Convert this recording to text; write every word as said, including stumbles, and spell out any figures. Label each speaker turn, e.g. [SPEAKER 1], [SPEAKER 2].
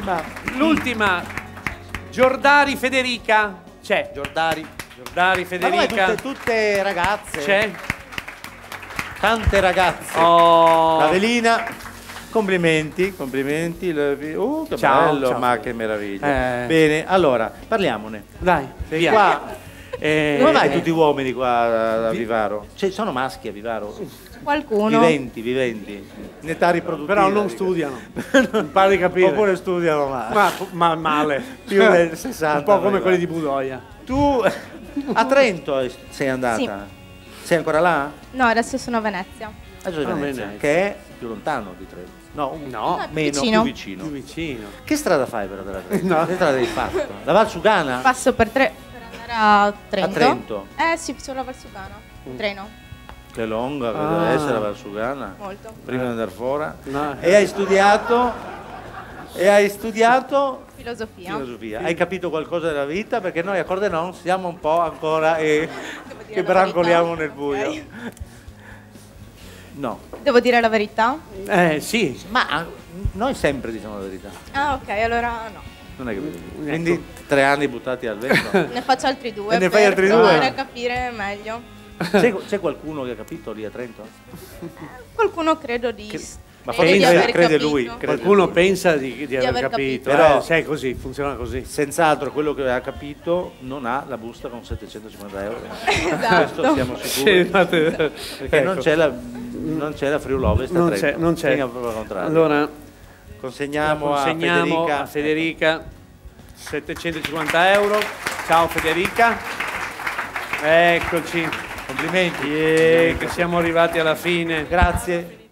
[SPEAKER 1] L'ultima, Giordari Federica. C'è.
[SPEAKER 2] Giordari.
[SPEAKER 1] Giordari Federica.
[SPEAKER 2] Ma come tutte, tutte ragazze.
[SPEAKER 1] C'è.
[SPEAKER 2] Tante ragazze.
[SPEAKER 1] Oh.
[SPEAKER 2] L'Avelina. Complimenti, complimenti. Uh, che
[SPEAKER 1] Ciao,
[SPEAKER 2] bello,
[SPEAKER 1] ciao.
[SPEAKER 2] ma che meraviglia.
[SPEAKER 1] Eh.
[SPEAKER 2] Bene, allora, parliamone.
[SPEAKER 1] Dai,
[SPEAKER 2] Sei
[SPEAKER 1] via.
[SPEAKER 2] qua.
[SPEAKER 1] Eh,
[SPEAKER 2] Come mai tutti uomini qua a Vivaro? Cioè, sono maschi a Vivaro?
[SPEAKER 3] Qualcuno.
[SPEAKER 2] Viventi, viventi. In età riproduttiva.
[SPEAKER 1] Però non studiano. Non pare di capire.
[SPEAKER 2] Oppure studiano male.
[SPEAKER 1] Ma, ma male.
[SPEAKER 2] Più del sessanta.
[SPEAKER 1] Un po' come
[SPEAKER 2] magari.
[SPEAKER 1] quelli di Budoia.
[SPEAKER 2] Tu a Trento sei andata?
[SPEAKER 3] Sì.
[SPEAKER 2] Sei ancora là?
[SPEAKER 3] No, adesso sono a Venezia.
[SPEAKER 2] Adesso sei a
[SPEAKER 1] Ah,
[SPEAKER 2] Venezia,
[SPEAKER 1] Venezia.
[SPEAKER 2] che è più lontano di Trento. No, un-
[SPEAKER 1] No,
[SPEAKER 3] Ah,
[SPEAKER 2] meno,
[SPEAKER 3] vicino.
[SPEAKER 2] più vicino.
[SPEAKER 1] più vicino.
[SPEAKER 2] Che strada fai però della Trento?
[SPEAKER 1] No.
[SPEAKER 2] Che strada hai fatto? La Valsugana?
[SPEAKER 3] Passo per, tre, per andare a Trento.
[SPEAKER 2] A Trento?
[SPEAKER 3] Eh sì, sono a Valsugana. Treno.
[SPEAKER 2] Che longa che
[SPEAKER 1] Ah.
[SPEAKER 2] deve essere la Valsugana.
[SPEAKER 3] Molto.
[SPEAKER 2] Prima di andare fuori.
[SPEAKER 1] No.
[SPEAKER 2] E hai studiato? E hai studiato?
[SPEAKER 3] Filosofia.
[SPEAKER 2] Filosofia. Hai capito qualcosa della vita? Perché noi a Cordenon siamo un po' ancora e
[SPEAKER 3] Devo dire
[SPEAKER 2] che
[SPEAKER 3] la
[SPEAKER 2] brancoliamo
[SPEAKER 3] verità.
[SPEAKER 2] nel buio.
[SPEAKER 3] Ok.
[SPEAKER 2] No.
[SPEAKER 3] Devo dire la verità?
[SPEAKER 1] Eh, sì.
[SPEAKER 2] Ma ah, noi sempre diciamo la verità.
[SPEAKER 3] Ah, ok, allora no.
[SPEAKER 2] Non è capito. Quindi tre anni buttati al vento.
[SPEAKER 3] Ne faccio altri due.
[SPEAKER 2] E ne fai
[SPEAKER 3] per
[SPEAKER 2] altri
[SPEAKER 3] provare
[SPEAKER 2] due?
[SPEAKER 3] a capire meglio.
[SPEAKER 2] C'è, c'è qualcuno che ha capito lì a Trento?
[SPEAKER 3] Qualcuno credo di.
[SPEAKER 2] Che- ma
[SPEAKER 3] crede
[SPEAKER 2] forse
[SPEAKER 3] di
[SPEAKER 1] crede-
[SPEAKER 3] aver
[SPEAKER 2] crede
[SPEAKER 3] capito.
[SPEAKER 2] lui, crede.
[SPEAKER 1] Qualcuno
[SPEAKER 2] lui.
[SPEAKER 1] pensa di, di aver
[SPEAKER 3] aver
[SPEAKER 1] capito.
[SPEAKER 3] capito.
[SPEAKER 2] Però-
[SPEAKER 1] Eh, sai così, funziona così.
[SPEAKER 2] Senz'altro quello che ha capito non ha la busta con settecentocinquanta euro.
[SPEAKER 3] Esatto.
[SPEAKER 2] Questo siamo
[SPEAKER 1] Sì,
[SPEAKER 2] sicuri.
[SPEAKER 1] infatti,
[SPEAKER 2] Perché non
[SPEAKER 1] ecco.
[SPEAKER 2] c'è la, non c'è la Friuli Ovest a
[SPEAKER 1] Non
[SPEAKER 2] Trento.
[SPEAKER 1] c'è, non c'è.
[SPEAKER 2] Venga proprio al contrario.
[SPEAKER 1] Allora,
[SPEAKER 2] consegniamo,
[SPEAKER 1] consegniamo
[SPEAKER 2] a Federica,
[SPEAKER 1] a Federica settecentocinquanta euro. Ciao Federica. Eccoci.
[SPEAKER 2] Complimenti.
[SPEAKER 1] Eh, che siamo arrivati alla fine.
[SPEAKER 2] Grazie.